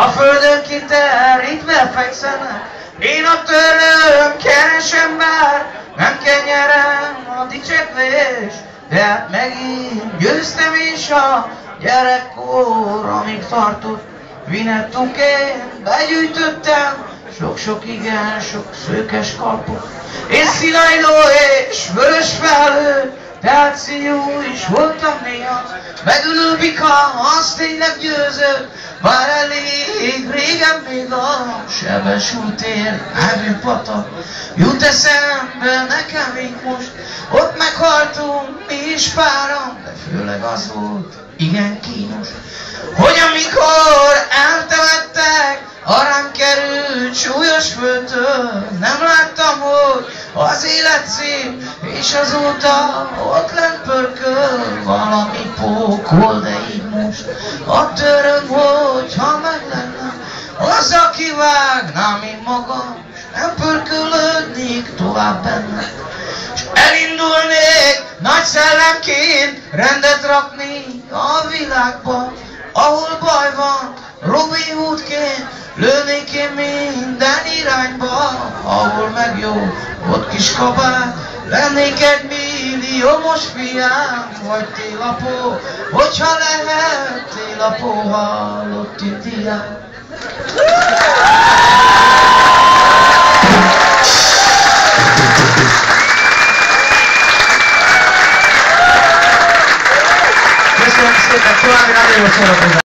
a földön kiterítve fekszenek. Én a törlőm keresem bár, nem kenyerem a dicseklés, de hát megint győztem is a gyerekkor, amíg tartott. Vinettukén begyűjtöttem sok-sok igen, sok szőkes kalpot. Én szilajló és vörös felhő, tehát szíjú is voltam néha. Megülő bika, az tényleg győzött, bár elég régen még a Sebesült tér nevű patak jut eszembe nekem így most. Ott meghaltunk mi is páran, de főleg az volt igen kínos, hogy amikor eltemettek a rám került súlyos földtől, nem láttam, hogy az élet szép, és azóta ott lent pörköl valami pókol, de így most a töröm, hogyha meg lenne az, aki vágnám én magam, és nem pörkölődnék tovább benne. És elindulnék nagy szellemként rendet rakni a világba, ahol baj van, Robin Hoodként lőnék én minden irányba, ahol meg jó, ott kis kabát, lennék egy milliómos fiám, vagy télapó, hogyha lehet télapó, halott indián. Köszönöm szépen, további nagyon jó szórakozást!